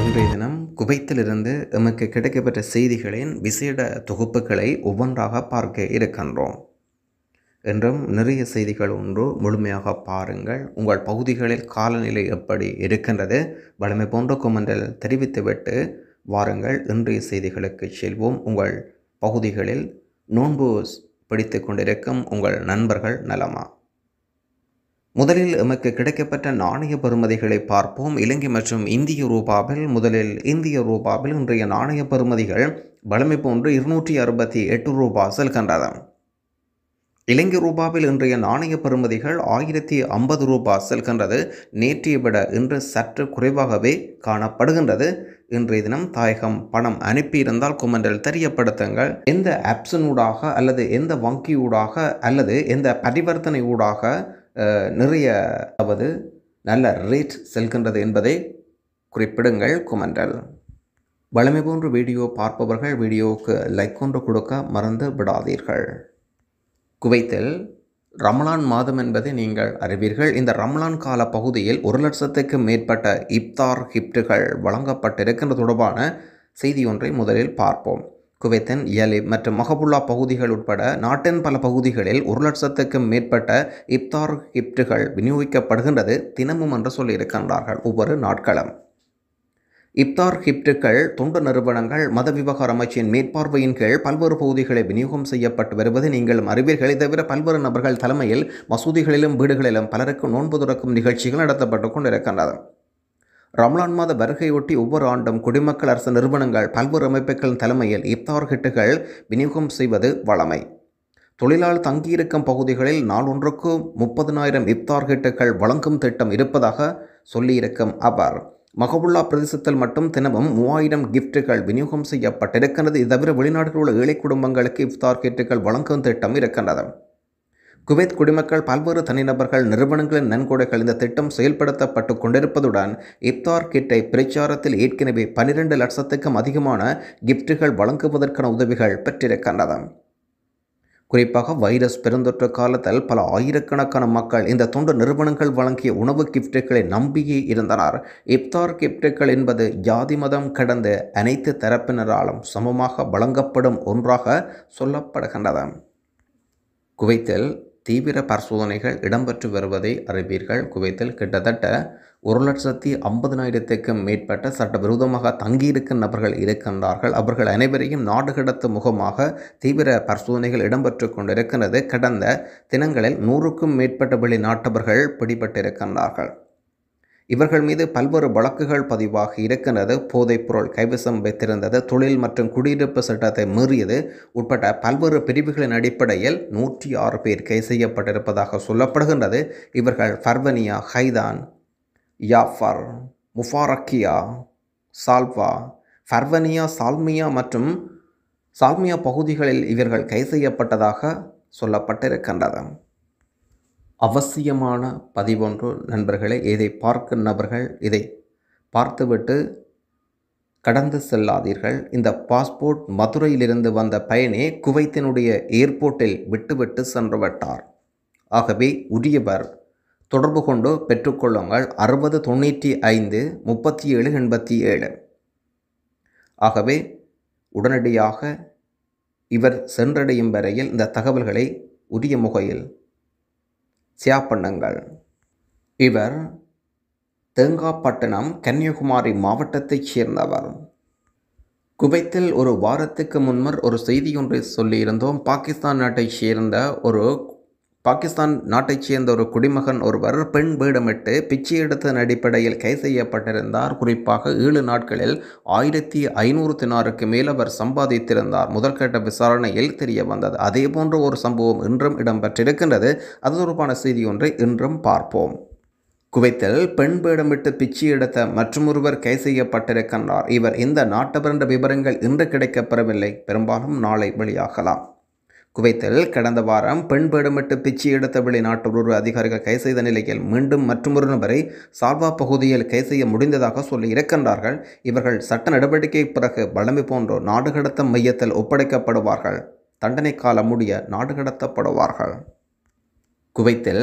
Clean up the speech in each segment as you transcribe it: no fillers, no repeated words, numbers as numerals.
இன்றைய தினம் குவைத்திலிருந்து எமக்கு கிடைக்கப்பெற்ற செய்திகளின் விசேட தொகுப்புகளை ஒவ்வொன்றாக பார்க்க இருக்கின்றோம். என்றும் நிறைய செய்திகள் ஒன்று முழுமையாக பாருங்கள். உங்கள் பகுதிகளில் காலநிலை எப்படி இருக்கின்றது வழமை போன்ற கொமெண்டில் தெரிவித்துவிட்டு வாருங்கள். இன்றைய செய்திகளுக்கு செல்வோம். உங்கள் பகுதிகளில் நோன்பு பிடித்து கொண்டிருக்கும் உங்கள் நண்பர்கள் நலமா? முதலில் எமக்கு கிடைக்கப்பட்ட நாணய பெறுமதிகளை பார்ப்போம். இலங்கை மற்றும் இந்திய ரூபாவில் முதலில் இந்திய ரூபாவில் இன்றைய நாணய பெறுமதிகள் வழமை போன்று 268 ரூபாய் செல்கின்றது. இலங்கை ரூபாவில் இன்றைய நாணய பெறுமதிகள் 1050 ரூபாய் செல்கின்றது. நேற்றைய விட இன்று சற்று குறைவாகவே காணப்படுகின்றது. இன்றைய தினம் தாயகம் பணம் அனுப்பியிருந்தால் கொமெண்டில் தெரியப்படுத்துங்கள். எந்த ஆப்ஸனூடாக அல்லது எந்த வங்கியூடாக அல்லது எந்த பரிவர்த்தனை ஊடாக நிறைய நல்ல ரேட் செல்கின்றது என்பதை குறிப்பிடுங்கள் கொமெண்டில். வழமை போன்று வீடியோ பார்ப்பவர்கள் வீடியோவுக்கு லைக் ஒன்று கொடுக்க மறந்து விடாதீர்கள். குவைத்தில் ரமலான் மாதம் என்பதை நீங்கள் அறிவீர்கள். இந்த ரமலான் கால பகுதியில் 1 லட்சத்துக்கும் மேற்பட்ட இப்தார் கிஃப்ட்டுகள் வழங்கப்பட்டிருக்கின்ற தொடர்பான செய்தி ஒன்றை முதலில் பார்ப்போம். குவைத்தின் யலிப் மற்றும் மஹபுல்லா பகுதிகள் உட்பட நாட்டின் பல பகுதிகளில் 1 லட்சத்துக்கும் மேற்பட்ட இப்தார் கிஃப்ட்டுகள் விநியோகிக்கப்படுகின்றது தினமும் என்று சொல்லியிருக்கின்றார்கள். ஒவ்வொரு நாட்களும் இப்தார் கிஃப்ட்டுகள் தொண்டு நிறுவனங்கள் மத விவகார அமைச்சின் மேற்பார்வையின் கீழ் பல்வேறு பகுதிகளில் விநியோகம் செய்யப்பட்டு வருவதை நீங்களும் அறிவீர்கள். இதை தவிர பல்வேறு நபர்கள் தலைமையில் மசூதிகளிலும் வீடுகளிலும் பலருக்கு நோன்பு துறக்கும் நிகழ்ச்சிகள் நடத்தப்பட்டு கொண்டிருக்கின்றன. ரமலான் மாத வருகையொட்டி ஒவ்வொரு ஆண்டும் குடிமக்கள் அரசு நிறுவனங்கள் பல்வேறு அமைப்புகளின் தலைமையில் இப்தார் கிட்டுகள் விநியோகம் செய்வது வழமை. தொழிலாளர் தங்கியிருக்கும் பகுதிகளில் நாள் ஒன்றுக்கு 30,000 இப்தார் கிட்டுகள் வழங்கும் திட்டம் இருப்பதாக சொல்லியிருக்கும் அவர் மஹபுல்லா பிரதேசத்தில் மட்டும் தினமும் 3000 கிஃப்ட்டுகள் விநியோகம் செய்யப்பட்டிருக்கிறது. இது தவிர வெளிநாடுகளில் உள்ள ஏழை குடும்பங்களுக்கு இப்தார் கிட்டுகள் வழங்கும் திட்டம் இருக்கின்றது. குவைத் குடிமக்கள் பல்வேறு தனிநபர்கள் நிறுவனங்களின் நன்கொடைகள் இந்த திட்டம் செயல்படுத்தப்பட்டு கொண்டிருப்பதுடன் இப்தார் கிட்டை பிரச்சாரத்தில் ஏற்கனவே 12 லட்சத்துக்கும் அதிகமான கிஃப்ட்டுகள் வழங்குவதற்கான உதவிகள் பெற்றிருக்கின்றன. குறிப்பாக வைரஸ் பெருந்தொற்று காலத்தில் பல ஆயிரக்கணக்கான மக்கள் இந்த தொண்டு நிறுவனங்கள் வழங்கிய உணவு கிஃப்ட்டுகளை நம்பியே இருந்தனர். இப்தார் கிஃப்ட்டுகள் என்பது ஜாதி மதம் கடந்த அனைத்து தரப்பினராலும் சமமாக வழங்கப்படும் ஒன்றாக சொல்லப்படுகின்றது. குவைத்தில் தீவிர பரிசோதனைகள் இடம்பெற்று வருவதை அறிவீர்கள். குவைத்தில் கிட்டத்தட்ட 1,50,000க்கும் மேற்பட்ட சட்டவிரோதமாக தங்கியிருக்கும் நபர்கள் இருக்கின்றார்கள். அவர்கள் அனைவரையும் நாடு கடத்தும் முகமாக தீவிர பரிசோதனைகள் இடம்பெற்று கொண்டிருக்கிறது. கடந்த தினங்களில் 100க்கும் மேற்பட்ட வெளிநாட்டவர்கள் பிடிபட்டிருக்கின்றார்கள். இவர்கள் மீது பல்வேறு வழக்குகள் பதிவாகி இருக்கின்றது. போதைப்பொருள் கைவசம் வைத்திருந்தது, தொழில் மற்றும் குடியிருப்பு சட்டத்தை மீறியது உட்பட்ட பல்வேறு பிரிவுகளின் அடிப்படையில் 106 பேர் கைது செய்யப்பட்டிருப்பதாக சொல்லப்படுகின்றது. இவர்கள் ஃபர்வனியா, ஹைதான், யாஃபர், முஃபாரக்கியா, சால்வா, ஃபர்வனியா, சால்மியா மற்றும் சால்மியா பகுதிகளில் இவர்கள் கைது செய்யப்பட்டதாக சொல்லப்பட்டிருக்கின்றது. அவசியமான பதிவொன்று நண்பர்களே. இதை பார்க்கும் நபர்கள் இதை பார்த்துவிட்டு கடந்து செல்லாதீர்கள். இந்த பாஸ்போர்ட் மதுரையிலிருந்து வந்த பயணி குவைத்தினுடைய ஏர்போர்ட்டில் விட்டுவிட்டு சென்று விட்டார். ஆகவே உரியவர் தொடர்பு கொண்டு பெற்றுக்கொள்ளுங்கள். 60 95 37 87. ஆகவே உடனடியாக இவர் சென்றடையும் வரையில் இந்த தகவல்களை உரிய முகையில் ஷேர் பண்ணுங்கள். இவர் தேங்காப்பட்டினம் கன்னியாகுமரி மாவட்டத்தைச் சேர்ந்தவர். குவைத்தில் ஒரு வாரத்துக்கு முன்னர் ஒரு செய்தி ஒன்றை சொல்லியிருந்தோம். பாகிஸ்தான் நாட்டைச் சேர்ந்த ஒரு குடிமகன் ஒருவர் பெண் வேடமிட்டு பிச்சை எடுத்ததன் அடிப்படையில் கைது செய்யப்பட்டிருந்தார். குறிப்பாக 7 நாட்களில் 1500 தினாருக்கு மேல் அவர் சம்பாதித்திருந்தார். முதல்கட்ட விசாரணையில் தெரிய வந்தது. அதே போன்ற ஒரு சம்பவம் இன்றும் இடம்பெற்றிருக்கின்றது. அது தொடர்பான செய்தி ஒன்றை இன்றும் பார்ப்போம். குவைத்தில் பெண் வேடமிட்டு பிச்சை எடுத்த மற்றொருவர் கைது செய்யப்பட்டிருக்கின்றார். இவர் இந்த நாட்டவர் என்ற விவரங்கள் இன்று கிடைக்கப்பெறவில்லை. பெரும்பாலும் நாளை வெளியாகலாம். குவைத்தில் கடந்த வாரம் பெண் வேடமிட்டு பிச்சை எடுத்த வெளிநாட்டு ஒரு அதிகாரிகள் கைது செய்த நிலையில் மீண்டும் மற்றொரு நபரை சால்வா பகுதியில் கைது செய்ய முடிந்ததாக சொல்லி இருக்கின்றார்கள். இவர்கள் சட்ட நடவடிக்கை பிறகு வழமை போன்று நாடு கடத்தல் மையத்தில் ஒப்படைக்கப்படுவார்கள். தண்டனை காலம் முடிய நாடு கடத்தப்படுவார்கள். குவைத்தில்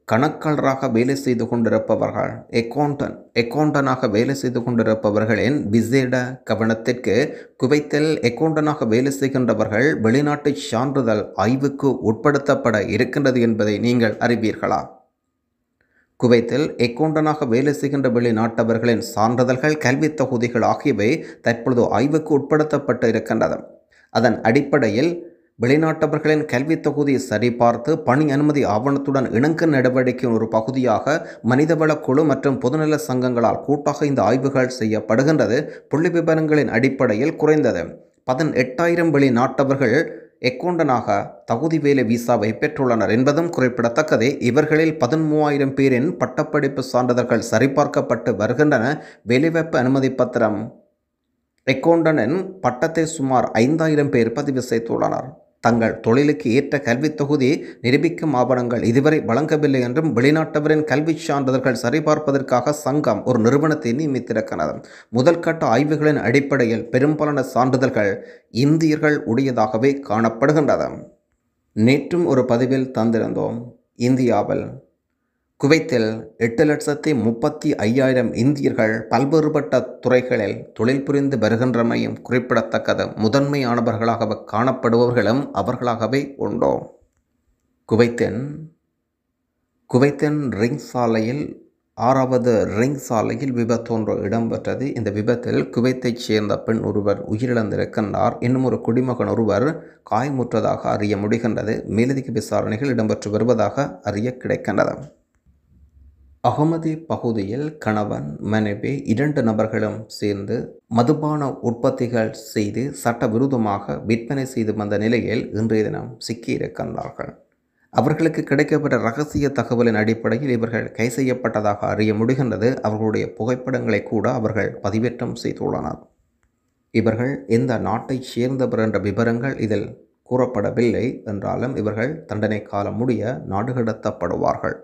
கணக்காளராக வேலை செய்து கொண்டிருப்பவர்கள், எக்கவுண்டனாக வேலை செய்து கொண்டிருப்பவர்களின் விசேட கவனத்திற்கு குவைத்தில் எக்கவுண்டனாக வேலை செய்கின்றவர்கள் வெளிநாட்டு சான்றிதழ் ஆய்வுக்கு உட்படுத்தப்பட இருக்கின்றது என்பதை நீங்கள் அறிவீர்களா? குவைத்தில் எக்கவுண்டனாக வேலை செய்கின்ற வெளிநாட்டவர்களின் சான்றிதழ்கள், கல்வித் தொகுதிகள் ஆகியவை தற்பொழுது ஆய்வுக்கு உட்படுத்தப்பட்டு இருக்கின்றது. அதன் அடிப்படையில் வெளிநாட்டவர்களின் கல்வித் தொகுதியை சரிபார்த்து பணி அனுமதி ஆவணத்துடன் இணக்க நடவடிக்கையின் ஒரு பகுதியாக மனிதவள குழு மற்றும் பொதுநல சங்கங்களால் கூட்டாக இந்த ஆய்வுகள் செய்யப்படுகின்றது. புள்ளி விவரங்களின் அடிப்படையில் குறைந்தது 18,000 வெளிநாட்டவர்கள் எக்கவுண்டனாக தகுதி வேலை விசாவை பெற்றுள்ளனர் என்பதும் குறிப்பிடத்தக்கது. இவர்களில் 13,000 பேரின் பட்டப்படிப்பு சான்றிதழ்கள் சரிபார்க்கப்பட்டு வருகின்றன. வேலைவாய்ப்பு அனுமதி பத்திரம் எக்கவுண்டனின் பட்டத்தை சுமார் 5,000 பேர் பதிவு செய்துள்ளனர். தங்கள் தொழிலுக்கு ஏற்ற கல்வித் தொகுதி நிரூபிக்கும் ஆவணங்கள் இதுவரை வழங்கவில்லை என்றும் வெளிநாட்டவரின் கல்விச் சான்றிதழ்கள் சரிபார்ப்பதற்காக சங்கம் ஒரு நிறுவனத்தை நியமித்திருக்கிறது. முதல் கட்ட ஆய்வுகளின் அடிப்படையில் பெரும்பாலான சான்றிதழ்கள் இந்தியர்கள் உடையதாகவே காணப்படுகின்றது. நேற்றும் ஒரு பதிவில் தந்திருந்தோம். இந்தியாவில் குவைத்தில் 8,35,000 இந்தியர்கள் பல்வேறுபட்ட துறைகளில் தொழில் புரிந்து வருகின்றமையும் குறிப்பிடத்தக்கது. முதன்மையானவர்களாக காணப்படுபவர்களும் அவர்களாகவே உண்டோ. குவைத்தின் ரிங் சாலையில் 6வது ரிங் சாலையில் விபத்து ஒன்று இடம்பெற்றது. இந்த விபத்தில் குவைத்தைச் சேர்ந்த பெண் ஒருவர் உயிரிழந்திருக்கின்றார். இன்னும் ஒரு குடிமகன் ஒருவர் காயமுற்றதாக அறிய முடிகின்றது. மேலதிக விசாரணைகள் இடம்பெற்று வருவதாக அறிய கிடைக்கின்றது. அகமதி பகுதியில் கணவன் மனைவி 2 நபர்களும் சேர்ந்து மதுபான உற்பத்திகள் செய்து சட்டவிரோதமாக விற்பனை செய்து வந்த நிலையில் இன்றைய தினம் சிக்கியிருக்கின்றார்கள். அவர்களுக்கு கிடைக்கப்பட்ட இரகசிய தகவலின் அடிப்படையில் இவர்கள் கை செய்யப்பட்டதாக அறிய முடிகின்றது. அவர்களுடைய புகைப்படங்களை கூட அவர்கள் பதிவேற்றம் செய்துள்ளனர். இவர்கள் எந்த நாட்டைச் சேர்ந்தவர் என்ற விவரங்கள் இதில் கூறப்படவில்லை என்றாலும் இவர்கள் தண்டனை காலம் முடிய நாடு கடத்தப்படுவார்கள்.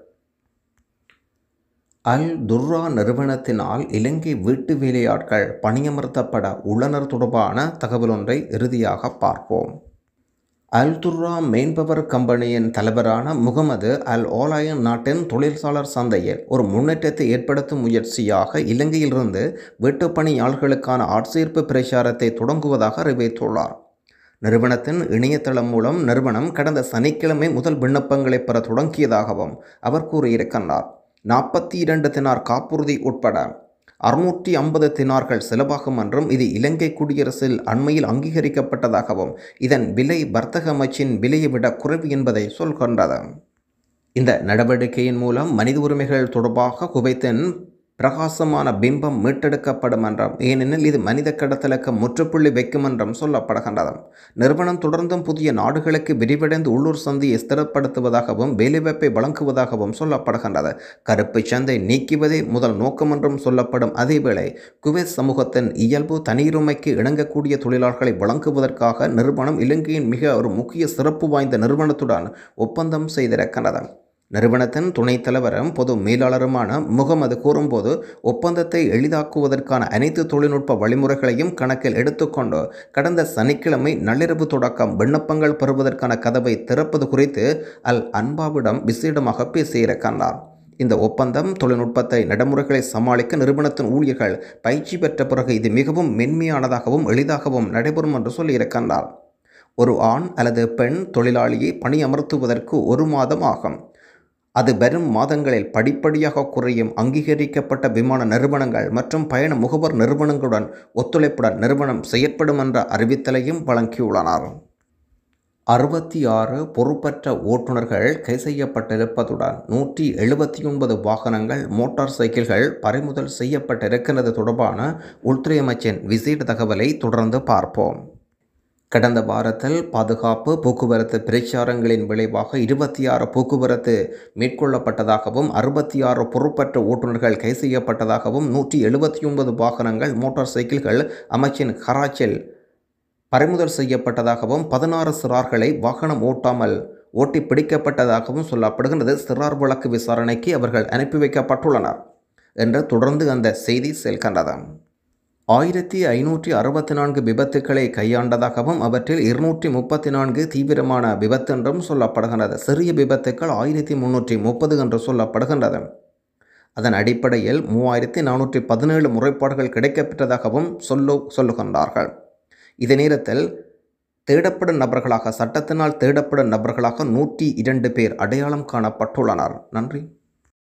அல் துர்ரா நிறுவனத்தினால் இலங்கை வீட்டு வேலையாட்கள் பணியமர்த்தப்பட உள்ளனர் தொடர்பான தகவல் ஒன்றை இறுதியாக பார்ப்போம். அல் துர்ரா மெயின்பவர் கம்பெனியின் தலைவரான முகமது அல் ஓலாயன் நாட்டின் தொழிற்சாலர் சந்தையில் ஒரு முன்னேற்றத்தை ஏற்படுத்தும் முயற்சியாக இலங்கையிலிருந்து வீட்டுப்பணியாளர்களுக்கான ஆட்சேர்ப்பு பிரச்சாரத்தை தொடங்குவதாக அறிவித்துள்ளார். நிறுவனத்தின் இணையதளம் மூலம் நிறுவனம் கடந்த சனிக்கிழமை முதல் விண்ணப்பங்களை பெற தொடங்கியதாகவும் அவர் கூறியிருக்கின்றார். 42 தினார் காப்புறுதி உட்பட 650 தினார்கள் செலவாகும் என்றும் இது இலங்கை குடியரசில் அண்மையில் அங்கீகரிக்கப்பட்டதாகவும் இதன் விலை வர்த்தக அமைச்சின் விலையை விட குறைவு என்பதை சொல்கின்றது. இந்த நடவடிக்கையின் மூலம் மனித உரிமைகள் தொடர்பாக குவைத்தின் பிரகாசமான பிம்பம் மீட்டெடுக்கப்படும் என்றும், ஏனெனில் இது மனித கடத்தலுக்கு முற்றுப்புள்ளி வைக்கும் என்றும் சொல்லப்படுகின்றது. நிறுவனம் தொடர்ந்தும் புதிய நாடுகளுக்கு விரிவடைந்து உள்ளூர் சந்தையை ஸ்திரப்படுத்துவதாகவும் வேலைவாய்ப்பை வழங்குவதாகவும் சொல்லப்படுகின்றது. கருப்பு சந்தை நீக்குவதே முதல் நோக்கம் என்றும் சொல்லப்படும் அதேவேளை குவைத் சமூகத்தின் இயல்பு தனியுரிமைக்கு இணங்கக்கூடிய தொழிலாளர்களை வழங்குவதற்காக நிறுவனம் இலங்கையின் மிக ஒரு முக்கிய சிறப்பு வாய்ந்த நிறுவனத்துடன் ஒப்பந்தம் செய்திருக்கின்றது. நிறுவனத்தின் துணைத் தலைவரும் பொது மேலாளருமான முகமது கூறும்போது, ஒப்பந்தத்தை எளிதாக்குவதற்கான அனைத்து தொழில்நுட்ப வழிமுறைகளையும் கணக்கில் எடுத்துக்கொண்டு கடந்த சனிக்கிழமை நள்ளிரவு தொடக்கம் விண்ணப்பங்கள் பெறுவதற்கான கதவை திறப்பது குறித்து அல் அன்பாவிடம் விசேடமாக பேசியிருக்கின்றார். இந்த ஒப்பந்தம் தொழில்நுட்பத்தை நடைமுறைகளை சமாளிக்க நிறுவனத்தின் ஊழியர்கள் பயிற்சி பெற்ற பிறகு இது மிகவும் மென்மையானதாகவும் எளிதாகவும் நடைபெறும் என்று சொல்லியிருக்கின்றார். ஒரு ஆண் அல்லது பெண் தொழிலாளியை பணியமர்த்துவதற்கு 1 மாதம் ஆகும். அது வரும் மாதங்களில் படிப்படியாக குறையும். அங்கீகரிக்கப்பட்ட விமான நிறுவனங்கள் மற்றும் பயண முகவர் நிறுவனங்களுடன் ஒத்துழைப்புடன் நிறுவனம் செயற்படும் என்ற அறிவித்தலையும் வழங்கியுள்ளனர். 66 பொறுப்பற்ற ஓட்டுநர்கள் கை செய்யப்பட்டிருப்பதுடன் 179 வாகனங்கள், மோட்டார் சைக்கிள்கள் பறிமுதல் செய்யப்பட்டிருக்கிறது தொடர்பான உள்துறை அமைச்சின் விசேட தகவலை தொடர்ந்து பார்ப்போம். கடந்த வாரத்தில் பாதுகாப்பு போக்குவரத்து பிரச்சாரங்களின் விளைவாக 26 போக்குவரத்து மேற்கொள்ளப்பட்டதாகவும் 66 பொறுப்பற்ற ஓட்டுநர்கள் கை செய்யப்பட்டதாகவும் 179 வாகனங்கள், மோட்டார் சைக்கிள்கள் அமைச்சின் கராச்சில் பறிமுதல் செய்யப்பட்டதாகவும் 16 சிறார்களை வாகனம் ஓட்டி பிடிக்கப்பட்டதாகவும் சொல்லப்படுகின்றது. சிறார் வழக்கு விசாரணைக்கு அவர்கள் அனுப்பி வைக்கப்பட்டுள்ளனர் என்று தொடர்ந்து அந்த செய்தி செல்கின்றது. 1564 விபத்துக்களை கையாண்டதாகவும் அவற்றில் 234 தீவிரமான விபத்து என்றும் சொல்லப்படுகின்றது. சிறிய விபத்துக்கள் 1330 என்று சொல்லப்படுகின்றது. அதன் அடிப்படையில் 3417 முறைப்பாடுகள் கிடைக்கப்பெற்றதாகவும் சொல்லுகின்றார்கள். இதே நேரத்தில் தேடப்படும் நபர்களாக சட்டத்தினால் தேடப்படும் நபர்களாக 102 பேர் அடையாளம் காணப்பட்டுள்ளனர். நன்றி.